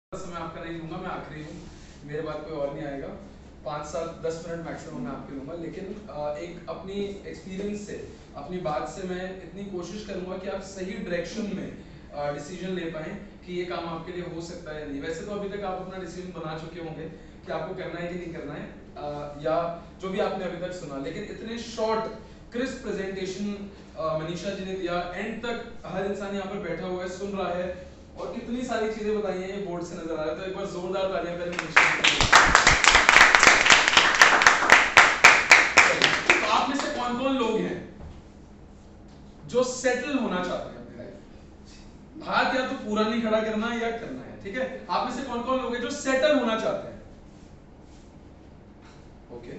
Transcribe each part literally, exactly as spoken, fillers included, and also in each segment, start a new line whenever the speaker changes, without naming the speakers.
समय आपका नहीं लूंगा, मैं आखिरी हूँ, मेरे बाद कोई और नहीं आएगा। पाँच सात दस मिनट मैक्सिमम मैं आपके लूंगा, लेकिन एक अपनी एक्सपीरियंस से, अपनी बात से मैं इतनी कोशिश करूंगा कि आप सही डायरेक्शन में डिसीजन ले पाएं कि ये काम आपके लिए हो सकता है नहीं। वैसे तो अभी तक आप अपना डिसीजन बना चुके होंगे कि आपको करना है कि नहीं करना है, या जो भी आपने अभी तक सुना, लेकिन इतने short crisp presentation Manisha ji ने दिया, एंड तक हर इंसान यहाँ पर बैठा हुआ है, सुन रहा है, और कितनी सारी चीजें बताई हैं, ये बोर्ड से नजर आ रहा है। तो एक बार जोरदार तालियां पहले मनीषा जी के लिए। तो आप में से कौन कौन लोग हैं जो सेटल होना चाहते हैं अपनी लाइफ? हाथ या तो पूरा नहीं खड़ा करना है या करना है, ठीक है? आप में से कौन कौन लोग हैं जो सेटल होना चाहते हैं? ओके,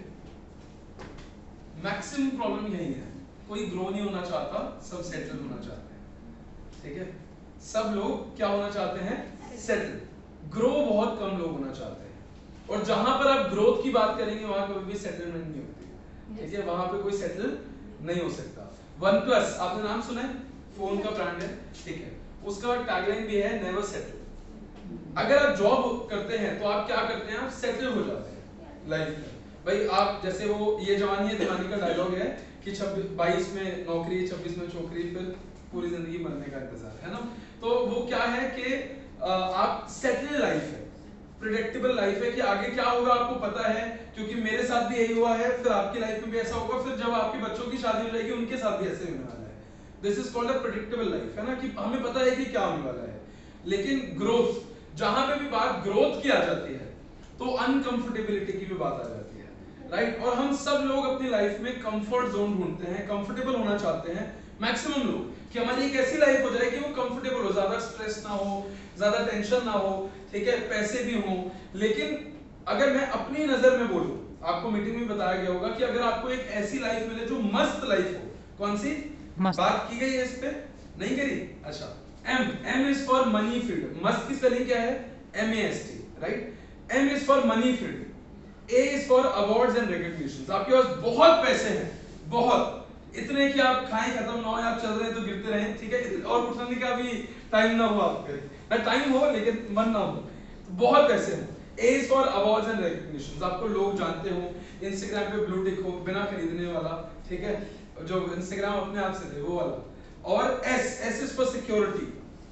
मैक्सिमम प्रॉब्लम यही है, कोई ग्रो नहीं होना चाहता, सब सेटल होना चाहते हैं, ठीक है? सब लोग क्या होना चाहते हैं? सेटल। ग्रो बहुत कम लोग होना चाहते हैं, और जहां पर आप ग्रोथ की बात करेंगे वहां कभी भी सेटलमेंट नहीं होती, ठीक है? वहां पे कोई सेटल नहीं हो सकता। वन प्लस आपने नाम सुना है? फोन का ब्रांड है, ठीक है? उसका टैगलाइन भी है नेवर सेटल। अगर आप जॉब करते हैं तो आप क्या करते हैं? आप सेटल हो जाते हैं लाइफ में। भाई आप जैसे वो ये जवानी है दीवानी का डायलॉग है कि छब्बीस बाईस में नौकरी, छब्बीस में छोकरी, फिर पूरी जिंदगी मरने का इंतजार, है ना? तो वो क्या है कि आप सेटल लाइफ है, प्रेडिक्टेबल लाइफ है कि आगे क्या होगा आपको पता है, क्योंकि मेरे साथ भी यही हुआ है, फिर आपकी लाइफ में भी ऐसा होगा, फिर जब आपके बच्चों की शादी हो जाएगी उनके साथ भी ऐसे होने वाला है। This is called a predictable life, है ना? कि हमें पता है कि क्या होने वाला है। लेकिन ग्रोथ, जहां पे भी बात ग्रोथ की आ जाती है तो अनकंफर्टेबिलिटी की भी बात आ जाती है, राइट? और हम सब लोग अपनी लाइफ में कंफर्ट जोन ढूंढते हैं, कंफर्टेबल होना चाहते हैं, मैक्सिमम लोग, कि हमारी एक ऐसी लाइफ हो जाए कि वो कंफर्टेबल हो, ज्यादा स्ट्रेस ना हो, ज्यादा टेंशन ना हो, ठीक है? पैसे भी हो। लेकिन अगर मैं अपनी नजर में बोलूं, आपको मीटिंग में बताया गया होगा कि अगर आपको एक ऐसी लाइफ मिले जो मस्त लाइफ हो, कौन सी मस्त? बात की गई है इस पे? नहीं करी? अच्छा, M M is for money freedom. मस्त की स्पेलिंग क्या है? M A S T, right? M is for money freedom, A is for awards and recognitions. आपके पास बहुत पैसे हैं, बहुत, इतने कि आप खाएं खत्म ना हो, आप चल रहे हैं तो गिरते रहें, ठीक है? और कुछ नहीं, का भी टाइम ना हो आपके, ना टाइम हो लेकिन मन ना हो, तो बहुत पैसे हैं। A is for awards and recognitions, आपको लोग जानते हो, इंस्टाग्राम पे ब्लू टिक हो बिना खरीदने वाला, ठीक है? जो इंस्टाग्राम अपने आप से दे वो वाला। और S S is for security,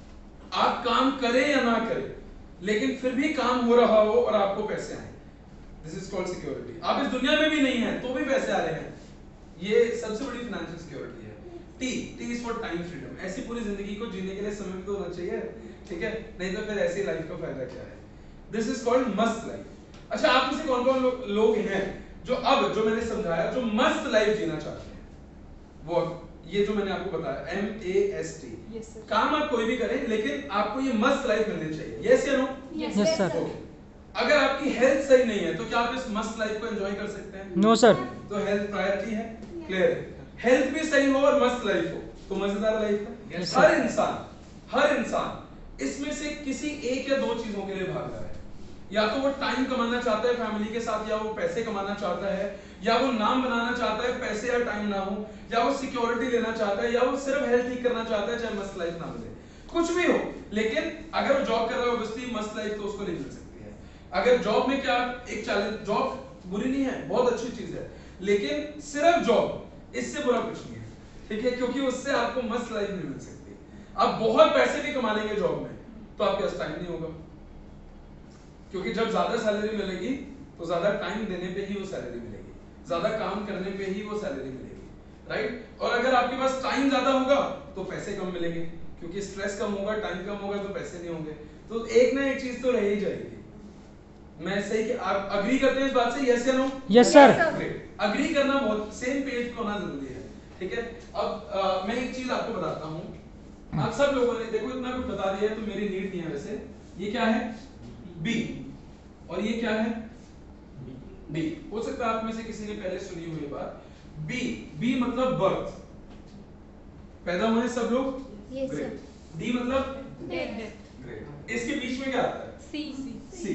आप काम करें या ना करें लेकिन फिर भी काम हो रहा हो और आपको पैसे आए, दिस इज कॉल्ड सिक्योरिटी। आप इस दुनिया में भी नहीं है तो भी पैसे आ रहे हैं, ये सबसे बड़ी फाइनेंशियल सिक्योरिटी है। T T is for time freedom, ऐसी पूरी जिंदगी को जीने के लिए समय तो होना चाहिए, ठीक है? नहीं तो फिर ऐसी लाइफ का फायदा क्या है? दिस इज कॉल्ड मस्त लाइफ। अच्छा, आप में से कौन कौन लो, लोग हैं जो अब जो मैंने समझाया जो मस्त लाइफ जीना चाहते हैं? वो ये जो मैंने आपको बताया एम ए एस टी, काम आप कोई भी करें लेकिन आपको ये मस्त लाइफ मिलनी चाहिए, यस या नो?
Yes sir.
अगर आपकी हेल्थ सही नहीं है तो क्या आप इस मस्त लाइफ को एंजॉय कर सकते हैं?
No sir.
तो हेल्थ प्रायोरिटी है, क्लियर है? हेल्थ भी सही हो और मस्त लाइफ हो तो मजेदार लाइफ है। yes, हर इंसान हर इंसान इसमें से किसी एक या दो चीजों के लिए भाग रहा है, या तो वो टाइम कमाना चाहता है फैमिली के साथ, या वो पैसे कमाना चाहता है, या वो नाम बनाना चाहता है, पैसे या टाइम ना हो, या वो सिक्योरिटी लेना चाहता है, या वो सिर्फ हेल्थ ठीक करना चाहता है, चाहे मस्त लाइफ ना मिले, कुछ भी हो। लेकिन अगर वो जॉब कर रहा है ऑब्वियसली मस्त लाइफ तो उसको नहीं मिल सकती है। अगर जॉब में क्या एक चैलेंज, जॉब बुरी नहीं है, बहुत अच्छी चीज है, लेकिन सिर्फ जॉब इससे बुरा कुछ नहीं है, ठीक है? क्योंकि उससे आपको मस्त लाइफ नहीं मिल सकती। आप बहुत पैसे भी कमा लेंगे जॉब में तो आपके पास टाइम नहीं होगा, क्योंकि जब ज्यादा सैलरी मिलेगी तो ज्यादा टाइम देने पे ही वो सैलरी मिलेगी, ज्यादा काम करने पे ही वो सैलरी मिलेगी, राइट? और अगर आपके पास टाइम ज्यादा होगा तो पैसे कम मिलेंगे, क्योंकि स्ट्रेस कम होगा, टाइम कम होगा तो पैसे नहीं होंगे, तो एक ना एक चीज तो रह ही जाएगी। मैं सही कि आप अग्री करते हैं इस बात से, यस या नो?
Yes sir.
अग्री करना बहुत, सेम पेज पे होना जरूरी है, ठीक है? अब आ, मैं एक चीज आपको बताता हूँ, आप सब लोगों ने देखो इतना कुछ बता दिया है तो मेरी नीड नहीं है वैसे। ये क्या है? बी, और ये क्या है? बी। हो सकता है आप में से किसी ने पहले सुनी हुई बात। बी बी मतलब बर्थ, पैदा हुए हैं सब लोग,
यस सर।
डी मतलब
डेड।
ग्रेट। इसके बीच में क्या आता है?
सी
सी।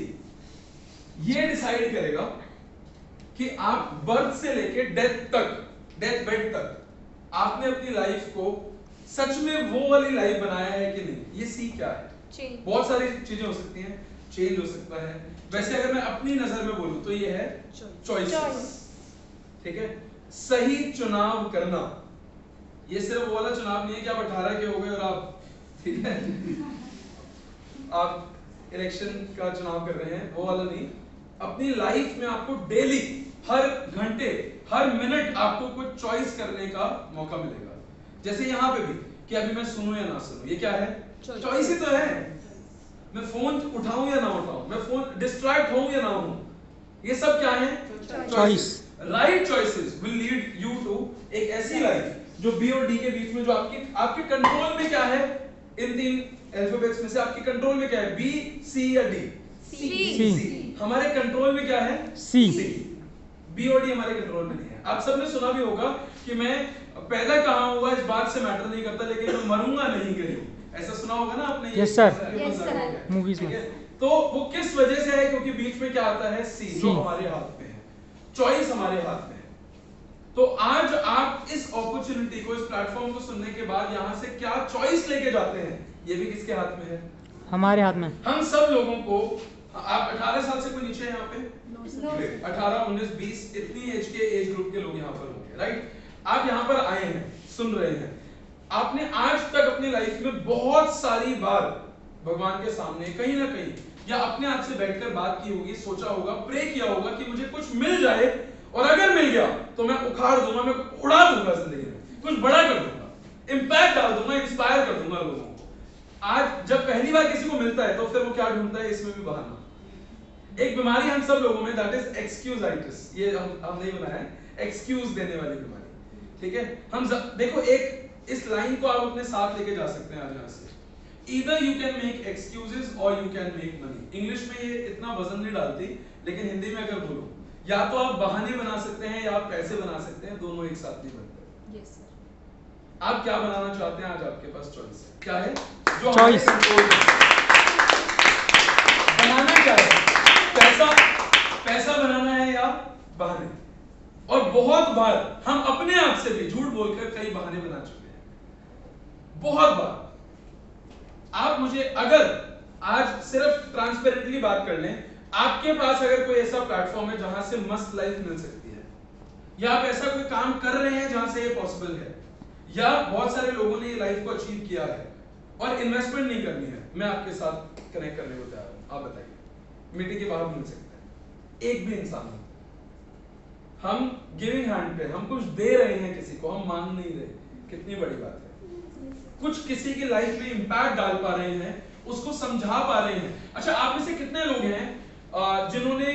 ये डिसाइड करेगा कि आप बर्थ से लेके डेथ तक, डेथ बेड तक आपने अपनी लाइफ को सच में वो वाली लाइफ बनाया है कि नहीं। ये सी क्या है?
चेंज।
बहुत सारी चीजें हो सकती हैं, चेंज हो सकता है। वैसे अगर मैं अपनी नजर में बोलूं तो ये है चॉइसेस, ठीक है। सही चुनाव करना, ये सिर्फ वो वाला चुनाव नहीं है कि आप अठारह के हो गए और आप, ठीक है, आप इलेक्शन का चुनाव कर रहे हैं, वो वाला नहीं। अपनी लाइफ में आपको डेली, हर घंटे, हर मिनट आपको कुछ चॉइस करने का मौका मिलेगा। जैसे यहाँ पे भी कि अभी मैं सुनूं या ना सुनूं, ये क्या है? चॉइस ही तो है। मैं फोन उठाऊं या ना उठाऊं, मैं फोन डिस्ट्रैक्ट हूं या ना हूं, ये सब क्या है? Choice. Right choices will lead you to एक ऐसी लाइफ जो बी और डी के बीच में, जो आपकी आपके कंट्रोल में क्या है, इन तीन अल्फाबेट्स में से आपके कंट्रोल में क्या है? बी, सी या डी? सी। हमारे कंट्रोल में क्या है? सी। बी और डी हमारे कंट्रोल में नहीं है। आप सबने सुना भी होगा कि मैं पैदा कहाँ हुआ इस बात से मैटर नहीं करता, लेकिन मैं मरूंगा नहीं कहीं, ऐसा सुना होगा ना आपने?
Yes sir, yes sir, movies में।
तो वो किस वजह से है? क्योंकि बीच में क्या आता है? सी, जो हमारे हाथ में है, चॉइस हमारे हाथ में है। तो आज आप इस अपॉर्चुनिटी को, इस प्लेटफॉर्म को सुनने के बाद यहाँ से क्या चॉइस लेके जाते हैं, ये भी किसके हाथ में है? हमारे हाथ में। हम सब लोगों को, आप अठारह साल से कोई नीचे है यहाँ पे? अठारह, उन्नीस, बीस, इतनी एज के एज ग्रुप के लोग यहाँ पर होंगे, राइट? आप यहाँ पर आए हैं, सुन रहे हैं, आपने आज तक अपनी लाइफ में बहुत सारी बार भगवान के सामने कहीं ना कहीं या अपने आप से बैठकर बात की होगी, सोचा होगा, प्रे किया होगा कि मुझे कुछ मिल जाए, और अगर मिल गया तो मैं उखाड़ दूंगा, मैं उड़ा दूंगा जिंदगी में, कुछ बड़ा कर दूंगा, इंपैक्ट डाल दूंगा, इंस्पायर कर दूंगा लोगों को। आज जब पहली बार किसी को मिलता है तो फिर वो क्या ढूंढता है? इसमें भी बहाना। एक बीमारी हम सब लोगों में, दैट इज एक्सक्यूजाइटिस, ये हम हम नहीं बनाया है, एक्सक्यूज देने वाली बीमारी, ठीक है। हम देखो, एक इस लाइन को आप अपने साथ लेके जा सकते हैं आज यहाँ से, either you can make excuses or you can make money। English में ये इतना वजन नहीं डालती, लेकिन हिंदी में अगर बोलो, या तो आप बहाने बना सकते हैं या आप पैसे बना सकते हैं, दोनों एक साथ नहीं बनते।
yes, sir।
आप क्या बनाना चाहते हैं? आज आपके पास चॉइस है। क्या है? जो
चॉइस
बनाना क्या है? पैसा, पैसा बनाना है या बहाने? और बहुत बार हम अपने आप से भी झूठ बोलकर कई बहाने बना चुके हैं, बहुत बार। आप मुझे अगर आज सिर्फ ट्रांसपेरेंटली बात कर लें, आपके पास अगर कोई ऐसा प्लेटफॉर्म है जहां से मस्त लाइफ मिल सकती है, या आप ऐसा कोई काम कर रहे हैं जहां से ये पॉसिबल है, या बहुत सारे लोगों ने ये लाइफ को अचीव किया है और इन्वेस्टमेंट नहीं करनी है, मैं आपके साथ कनेक्ट करने को तैयार हूं। आप बताइए, मिट्टी के बाहर मिल सकता है एक भी इंसान हो। हम गिविंग हैंड पे, हम कुछ दे रहे हैं किसी को, हम मांग नहीं रहे, कितनी बड़ी बात है। कुछ किसी की लाइफ में इंपैक्ट डाल पा रहे हैं, उसको समझा पा रहे हैं। अच्छा, आप में से कितने लोग हैं जिन्होंने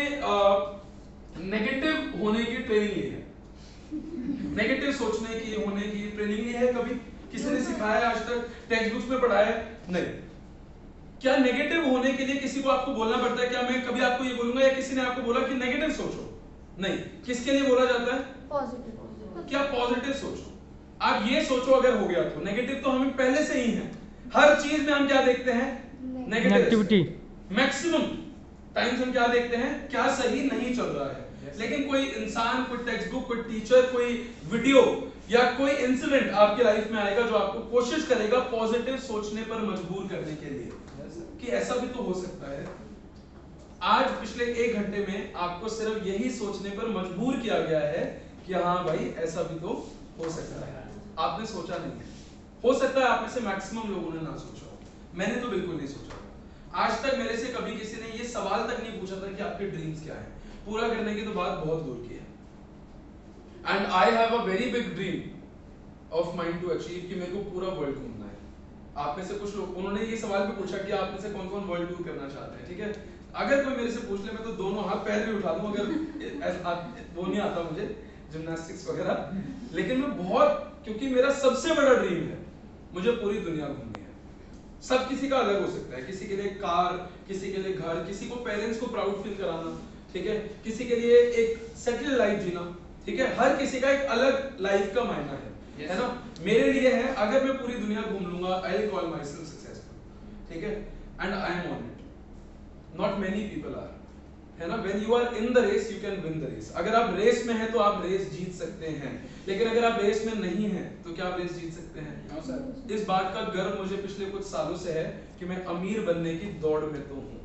नेगेटिव होने की ट्रेनिंग ली है? नेगेटिव सोचने की, होने की ट्रेनिंग ली है? कभी किसी ने सिखाया आज तक, टेक्स्ट बुक्स में पढ़ाया? नहीं। क्या नेगेटिव होने के लिए किसी को आपको बोलना पड़ता है? क्या मैं कभी आपको ये बोलूंगा या किसी ने आपको बोला कि नेगेटिव सोचो? नहीं। किसके लिए बोला जाता है?
पॉजिटिव।
क्या पॉजिटिव सोचो। आप ये सोचो अगर हो गया तो। नेगेटिव तो हमें पहले से ही है, हर चीज में हम क्या देखते हैं? नेगेटिविटी। मैक्सिमम टाइम्स हम क्या देखते हैं? क्या सही नहीं चल रहा है। yes. लेकिन कोई इंसान, कोई टेक्स्ट बुक, कोई टीचर, कोई वीडियो या कोई इंसिडेंट आपकी लाइफ में आएगा जो आपको कोशिश करेगा पॉजिटिव सोचने पर मजबूर करने के लिए, yes. कि ऐसा भी तो हो सकता है। आज पिछले एक घंटे में आपको सिर्फ यही सोचने पर मजबूर किया गया है कि हाँ भाई, ऐसा भी तो हो सकता है। आपने सोचा नहीं है। हो सकता है आप में से मैक्सिमम लोगों ने ना सोचा हो, मैंने तो बिल्कुल नहीं सोचा। आज तक मेरे से कभी किसी ने ये सवाल तक नहीं पूछा था कि आपके ड्रीम्स क्या हैं। पूरा करने की तो बात बहुत दूर की है। And I have a very big dream of mind to achieve कि मेरे को पूरा वर्ल्ड घूमना है। आप में से कुछ लोग, उन्होंने ये सवाल भी पूछा कि आप में से कौन कौन वर्ल्ड टूर करना चाहते हैं। ठीक है, अगर कोई मेरे से पूछ ले, मैं तो दोनों हाथ पैर भी उठा दूं, अगर वो नहीं आता मुझे जिम्नास्टिक्स वगैरह, लेकिन मैं बहुत, क्योंकि मेरा सबसे बड़ा ड्रीम है मुझे पूरी दुनिया घूमनी है। सब किसी का अलग हो सकता है, किसी के लिए कार, किसी के लिए घर, किसी को पेरेंट्स को प्राउड फील कराना, ठीक है, किसी के लिए एक सेटल लाइफ जीना, ठीक है, हर किसी का एक अलग लाइफ का मायना है, yes. है ना। मेरे लिए है, अगर मैं पूरी दुनिया घूम लूंगा, I will call myself successful, ठीक है, and I am on it, not many people are, है ना। When you are in the race you can win the race. अगर आप रेस में हैं तो आप रेस जीत सकते हैं, लेकिन अगर आप रेस में नहीं हैं तो क्या आप रेस जीत सकते हैं? no, sir. इस बात का गर्व मुझे पिछले कुछ सालों से है कि मैं अमीर बनने की दौड़ में तो हूँ,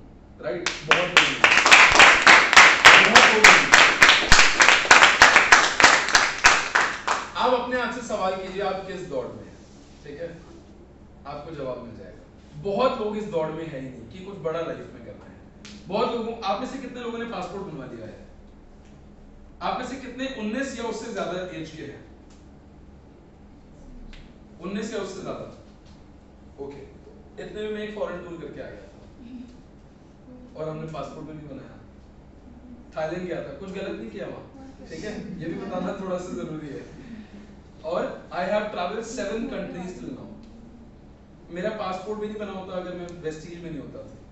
राइट, बहुत लोग बहुत लोग आप अपने आप से सवाल कीजिए आप किस दौड़ में हैं, ठीक है, आपको जवाब मिल जाएगा। बहुत लोग इस दौड़ में है ही नहीं कि कुछ बड़ा लाइफ में करना है। बहुत लोगों, आप में से कितने लोगों ने पासपोर्ट बनवा लिया है? आप में से कितने उन्नीस या उससे ज्यादा एज के हैं? उन्नीस या उससे ज्यादा, ओके। इतने में मैं एक फॉरेन टूर करके आ गया था और हमने पासपोर्ट भी नहीं बनाया, थाईलैंड गया था, कुछ गलत नहीं किया वहां, ठीक है, ये भी बताना थोड़ा सा जरूरी है। और I have travelled seven countries till now. मेरा पासपोर्ट भी नहीं बना होता अगर मैं वेस्टिज में नहीं होता था।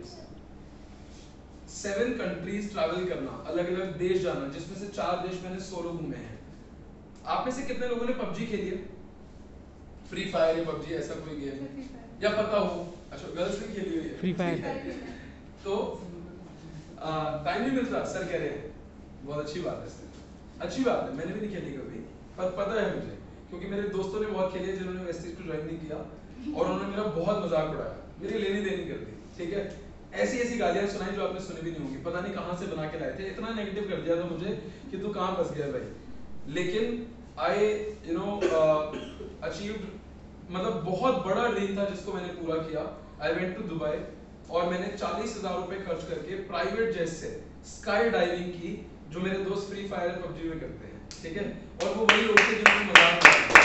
सेवन कंट्रीज ट्रैवल करना, अलग अलग देश जाना, जिसमें से चार देश मैंने सोलो घूमे हैं। आप में से कितने लोगों ने पबजी खेली है? फ्री फायर या पबजी ऐसा कोई गेम है या पता हो? अच्छा, गर्ल्स ने खेली हुई है फ्री फायर। तो टाइम नहीं मिलता, सर कह रहे हैं, बहुत अच्छी बात है सर, अच्छी बात है, मैंने भी नहीं खेली कभी, पर पता है मुझे, क्योंकि मेरे दोस्तों ने बहुत खेली है जिन्होंने वेस्टिज को ज्वाइन नहीं किया, और उन्होंने मेरा बहुत मजाक उड़ाया, मेरी लेनी देनी कर दी, ठीक है। ऐसी ऐसी गालियां सुनाई जो आपने सुनी भी नहीं होंगी, पता नहीं कहां से बना के लाए थे, इतना नेगेटिव कर दिया था मुझे कि तू कहां फंस गया भाई। लेकिन आई यू नो अचीव्ड, मतलब बहुत बड़ा ड्रीम था जिसको मैंने पूरा किया। आई वेंट टू दुबई और मैंने चालीस हजार रुपए खर्च करके प्राइवेट जेट से स्काई डाइविंग की, जो मेरे दोस्त फ्री फायर पबजी में करते हैं, ठीक है, और वो वही लोग थे जिन्होंने मजाक उड़ाया।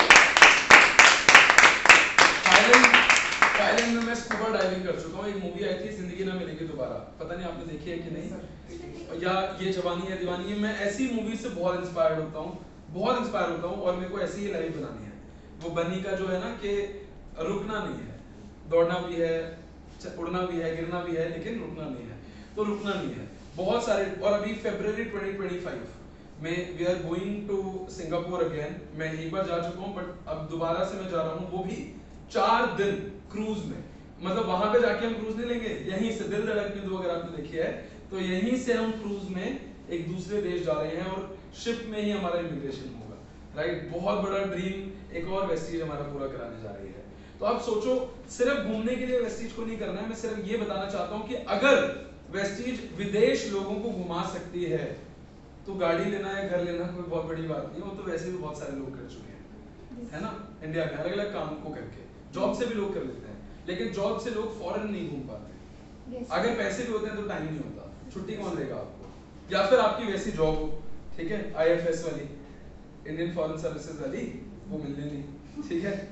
थाईलैंड थाईलैंड में मैं स्कूबा डाइविंग कर चुका हूँ। एक मूवी आई थी जिंदगी ना मिलेगी दोबारा, पता नहीं आपने देखी है कि नहीं, या ये जवानी है दीवानी है। मैं ऐसी मूवी से बहुत इंस्पायर्ड होता हूँ, बहुत इंस्पायर होता हूँ, और मेरे को ऐसी ही लाइफ बनानी है। वो बनी का जो है ना कि रुकना नहीं है, दौड़ना भी है, उड़ना भी है, गिरना भी है, लेकिन रुकना नहीं है, तो रुकना नहीं है। बहुत सारे, और अभी फरवरी ट्वेंटी ट्वेंटी फाइव में we are going to Singapore again. मैं एक बार जा चुका हूँ, बट अब दोबारा से मैं जा रहा हूँ, वो भी चार दिन क्रूज में। मतलब वहां पे जाके हम क्रूज नहीं लेंगे, यहीं से दिल धड़कने दो अगर आपने देखी है तो, यहीं से हम क्रूज में एक दूसरे देश जा रहे हैं और शिप में ही हमारा इमिग्रेशन होगा, राइट। बहुत बड़ा ड्रीम एक और वेस्टिज हमारा पूरा कराने जा रही है। तो आप सोचो, सिर्फ घूमने के लिए वेस्टिज को नहीं करना है, मैं सिर्फ ये बताना चाहता हूँ कि अगर वेस्टिज विदेश लोगों को घुमा सकती है तो गाड़ी लेना या घर लेना कोई बहुत बड़ी बात नहीं है। वो तो वैसे भी बहुत सारे लोग कर चुके हैं, है ना, इंडिया में अलग अलग काम को करके। जॉब से भी लोग कर लेते हैं, लेकिन जॉब से लोग फॉरेन नहीं घूम पाते। अगर पैसे भी होते हैं तो टाइम नहीं होता, छुट्टी कौन देगा आपको, या फिर आपकी वैसी जॉब हो, ठीक है, आईएफएस वाली, इंडियन फॉरेन सर्विसेज वाली, वो मिलने नहीं, ठीक है।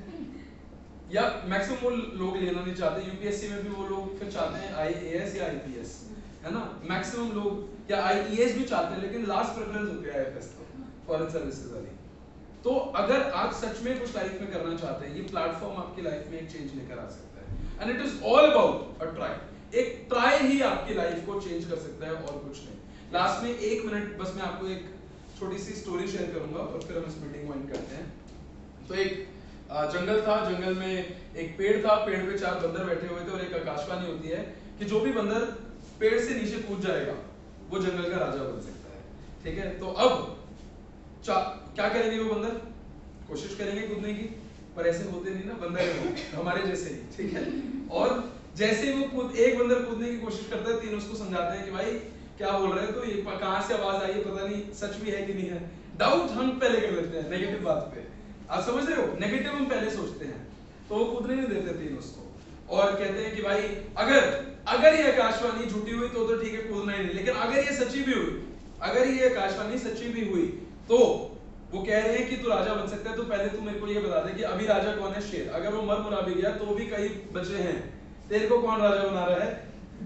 या मैक्सिमम वो लोग लेना नहीं चाहते, यूपीएससी में भी वो लोग फिर चाहते हैं आईएएस या आईपीएस, है ना, मैक्सिमम लोग, या आईईएस भी चाहते हैं, लेकिन लास्ट प्रेफरेंस होती है आईएफएस, तो फॉरेन सर्विसेज वाली। तो अगर आप सच में कुछ लाइफ में करना चाहते हैं, ये प्लेटफॉर्म आपकी लाइफ में एक चेंज लेकर आ सकता है, and it is all about a try. एक ट्राई ही आपकी लाइफ को चेंज कर सकता है और कुछ नहीं। लास्ट में एक मिनट बस मैं आपको एक छोटी सी स्टोरी शेयर करूंगा और फिर हम इस मीटिंग को एंड करते हैं। तो एक जंगल था, जंगल में एक पेड़ था, पेड़ पे चार बंदर बैठे हुए थे, और एक आकाशवाणी होती है कि जो भी बंदर पेड़ से नीचे कूद जाएगा वो जंगल का राजा बन सकता है, ठीक है। तो अब क्या करेंगे वो बंदर? कोशिश करेंगे कूदने की, पर ऐसे होते नहीं ना, बंदर है हमारे जैसे ही, ठीक है। और जैसे ही वो कूद, एक बंदर कूदने की कोशिश करता है, तीन उसको समझाते हैं कि भाई क्या बोल रहे हो, तो ये कहां से आवाज आई है, पता नहीं सच भी है कि नहीं है। डाउट हम पहले कर लेते हैं नेगेटिव बात पे, आप समझ रहे हो, नेगेटिव हम पहले सोचते हैं, तो वो कूदने नहीं देते तीन उसको, और कहते हैं कि भाई अगर अगर ये आकाशवाणी झूठी हुई तो तो ठीक है, कूदना ही नहीं, लेकिन अगर ये सच्ची भी हुई, अगर ये आकाशवाणी सच्ची भी हुई, तो वो कह रहे हैं कि तू राजा बन सकता है, तो पहले तू मेरे को ये बता दे कि अभी राजा कौन है? शेर। अगर वो मर मुरा भी गया तो भी कई बचे हैं, तेरे को कौन राजा बना रहा है?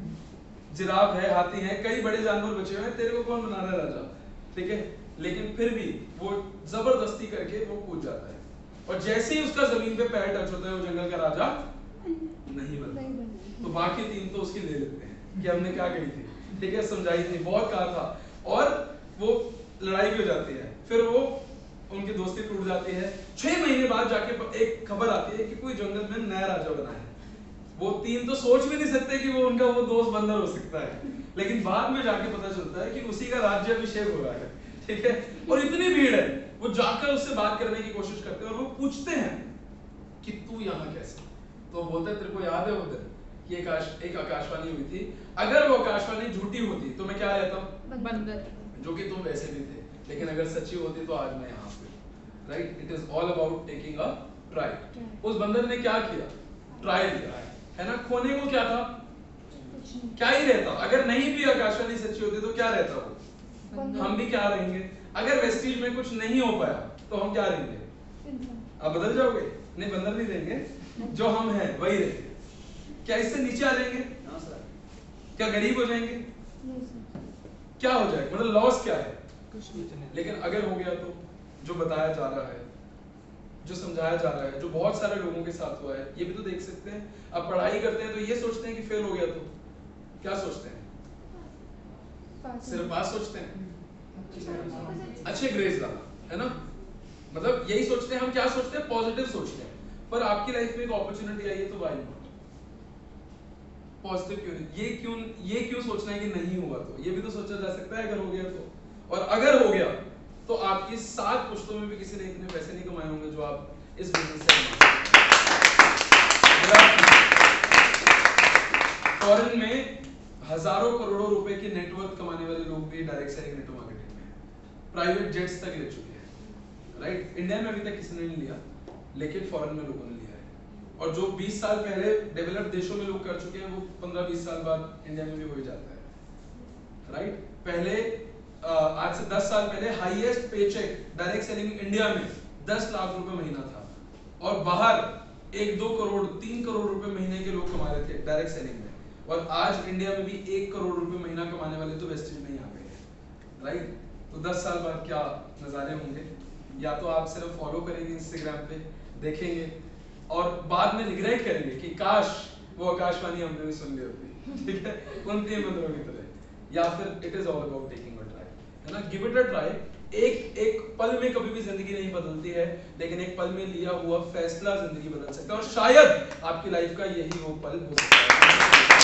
जिराफ है, हाथी है, कई बड़े जानवर बचे हुए हैं, तेरे को कौन बना रहा है राजा, ठीक है। लेकिन फिर भी वो जबरदस्ती करके वो कूद जाता है, और जैसे ही उसका जमीन पे पैर टच होता है वो जंगल का राजा नहीं बनता। तो बाकी तीन तो उसकी ले लेते हैं कि हमने क्या कही थी, ठीक है, समझाई थी, बहुत कहा था, और वो लड़ाई भी हो जाती है, फिर वो उनकी दोस्ती टूट जाती है। छह महीने बाद जाके एक खबर आती है कि कोई जंगल में नया राजा बना है। वो तीन तो सोच भी नहीं सकते कि वो उनका वो दोस्त बंदर हो सकता है, लेकिन बाद में जाके पता चलता है कि उसी का राज्याभिषेक हो रहा है, ठीक है। और इतनी भीड़ है, वो जाकर उससे बात करने की कोशिश करते हैं, और वो पूछते हैं कि तू यहाँ कैसे? तो बोलते तेरे को याद है वो दिन कि एक आश, एक आकाशवाणी हुई थी, अगर वो आकाशवाणी झूठी होती तो मैं क्या रहता,
बंदर।
जो कि तुम वैसे भी थे, लेकिन अगर सच्ची होती तो आज मैं यहाँ पे, right. It is all about taking a try. उस बंदर ने क्या किया, ट्राई किया, है ना। खोने को क्या था, क्या ही रहता, अगर नहीं भी आकाशवाणी सच्ची होती तो क्या रहता वो, हम भी क्या रहेंगे। अगर वेस्टीज में कुछ नहीं हो पाया तो हम क्या रहेंगे, अब बदल जाओगे, नहीं बंदर नहीं रहेंगे, जो हम हैं वही रहेंगे। क्या इससे नीचे आ जाएंगे, क्या गरीब हो जाएंगे, क्या हो जाएगा, मतलब लॉस क्या है। लेकिन अगर हो गया तो जो बताया जा रहा है, जो समझाया जा रहा है, जो बहुत सारे लोगों के साथ हुआ है, ये भी तो देख सकते हैं। अब पढ़ाई करते हैं तो ये सोचते हैं कि फेल हो गया तो क्या सोचते हैं, सिर्फ पास सोचते हैं, अच्छे ग्रेड्स लाना, है ना। मतलब यही सोचते हैं हम, क्या सोचते हैं, पॉजिटिव सोचते हैं। पर आपकी लाइफ में एक अपॉर्चुनिटी आई है तो व्हाई नॉट, पॉजिटिव क्यों नहीं, ये क्यों ये क्यों सोचना है कि नहीं हुआ तो, ये भी तो सोचा जा सकता है अगर हो गया तो। और अगर हो गया तो आपकी सात पुश्तों में भी किसी ने इतने पैसे नहीं कमाए होंगे जो आप इस बिजनेस से। फॉरेन में हजारों करोड़ों रुपए की नेटवर्क कमाने वाले लोग भी डायरेक्ट सेलिंग नेटवर्क मार्केटिंग में, प्राइवेट जेट्स तक ले चुके हैं, राइट। इंडिया में अभी तक किसी ने नहीं लिया, लेकिन फॉरेन में लोगों ने लिया है। और जो बीस साल पहले डेवलप्ड देशों में लोग कर चुके हैं, वो पंद्रह बीस साल बाद इंडिया में भी हो जाता है, राइट। पहले आज से दस साल पहले highest paycheck direct selling India में दस लाख रुपए महीना था, और बाहर एक दो करोड़ तीन करोड़ रुपए महीने के लोग कमा रहे थे डायरेक्ट सेलिंग में। और आज इंडिया में भी एक करोड़ रुपए महीना कमाने वाले तो वेस्टेज में ही आ गए हैं, राइट। तो दस साल बाद क्या नज़ारे होंगे, या तो आप सिर्फ फॉलो करेंगे इंस्टाग्राम पे, देखेंगे और बाद में रिग्रेट करेंगे कि काश वो आकाशवाणी हमने भी सुन ली होती, ठीक है, उन तीन बंदरों की तरह। या फिर it is all about taking a try, है ना। Give it a try. एक एक पल में कभी भी जिंदगी नहीं बदलती है, लेकिन एक पल में लिया हुआ फैसला जिंदगी बदल सकता है, और शायद आपकी लाइफ का यही वो पल हो सकता है।